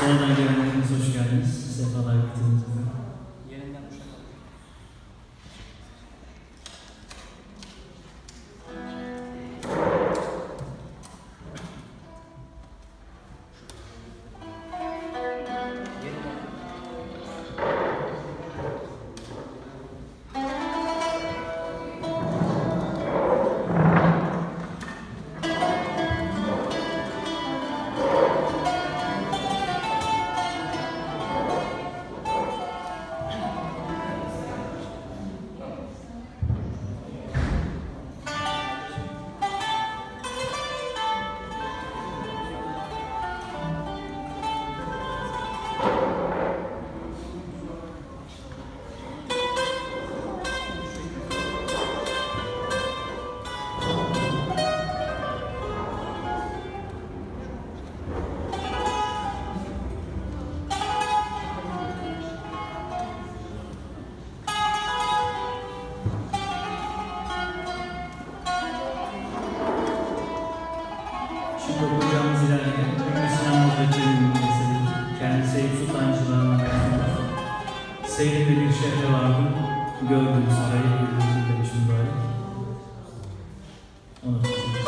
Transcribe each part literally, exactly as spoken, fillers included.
Sonradan gelenleriniz hoş geldiniz. Sefalar getirdiniz. Yerinden uşak alın. Okuyacağımız ileride Hükmü Nağmedar-üç kendisi Eyüp Sultancılığına mezundur. Seyrinde bir şehre vardım, gördüm sarayı, güldürdüm demişim böyle. Onu okuyacağız.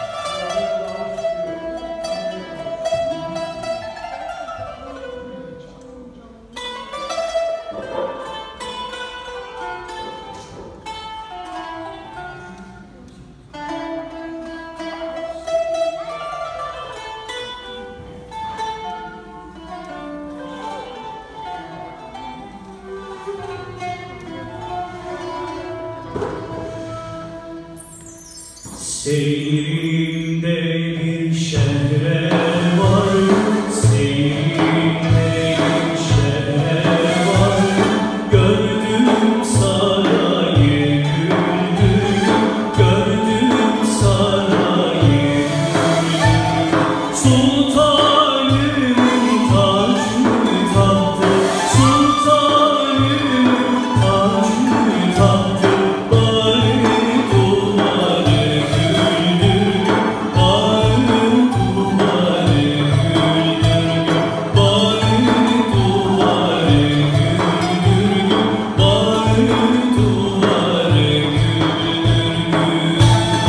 Seyrimde bir şehre vardım, seyrimde bir şehre vardım, gördüm sarayı güldüm, gördüm sarayı güldüm. Sultanım tacını taktı, sultanım tacını taktı, bari duvarı güldürdüm, bari duvarı güldürdüm, bari duvarı güldürdüm, bari duvarı güldürdüm.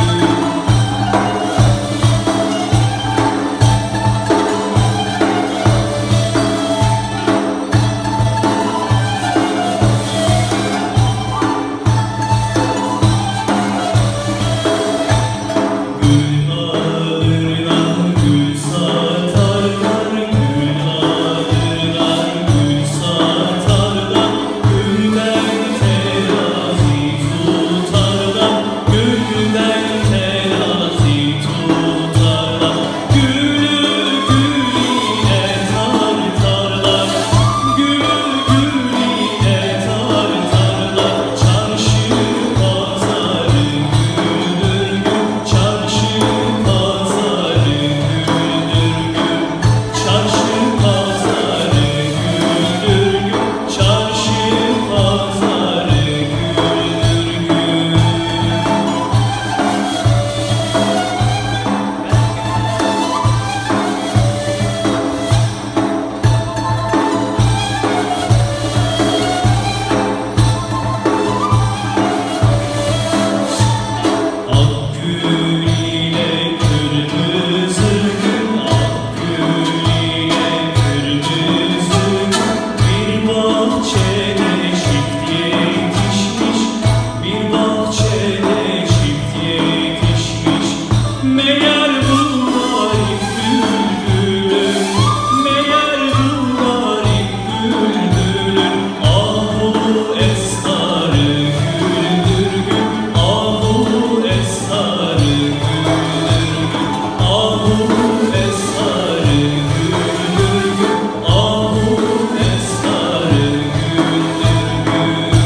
Gül alırlar, gül satarlar, gül alırlar, gül satarlar, gülden terazi tutarlar, gülden terazi tutarlar, gülü gülüne tartarlar, gülü gülüne tartarlar, çarşı pazarı güldür gün, çarşı pazarı güldür gün, çarşı pazarı güldür gün, çarşı pazarı güldür gün. Ak gül ile kırmızı gül, ak gül ile kırmızı gül, bir bahçede çift yetişmiş, bir bahçede çift yetişmiş. Meğer bunlar bülbülün, meğer bunlar bülbülün, ahu esrarı güldür gün, ahu esrarı güldür gün, ahu esrarı güldür gün, ahu esrarı güldür gün.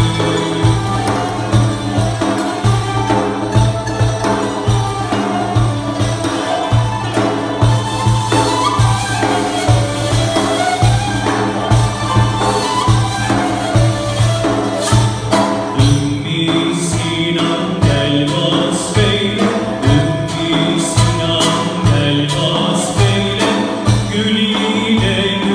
Ümmü Sinan gel bas beyle, Ümmü Sinan gel bas beyle, gül ile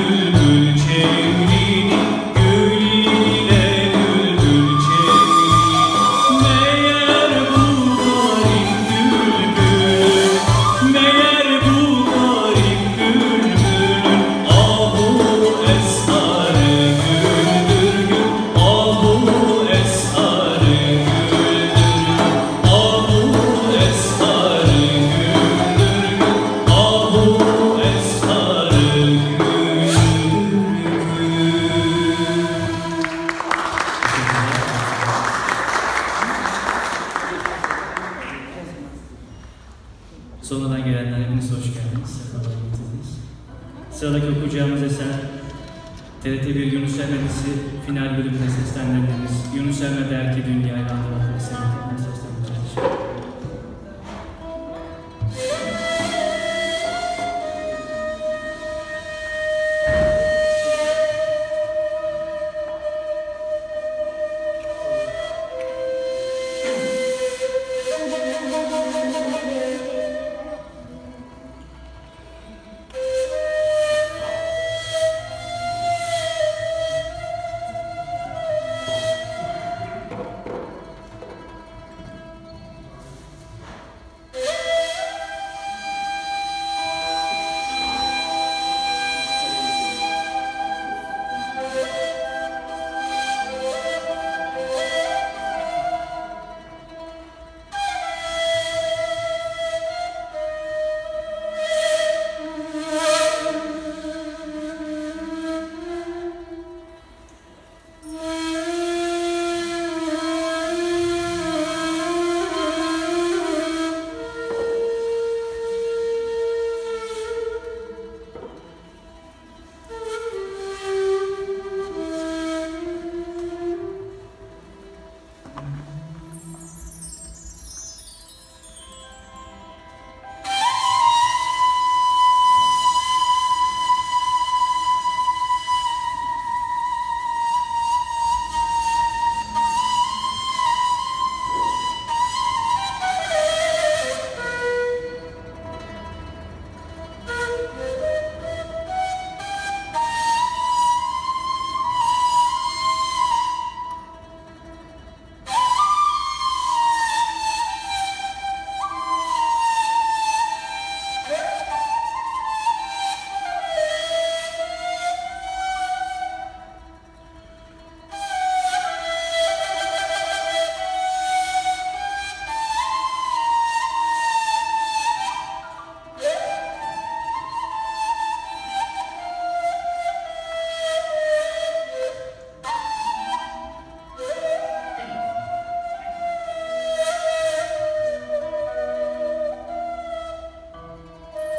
Sıradaki okuyacağımız eser T R T bir Yunus Emre dizisi final bölümünde seslendirdiğimiz Yunus Emre der ki dünyayla adlı eserini seslendireceğiz.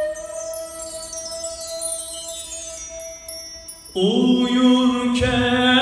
Uyurken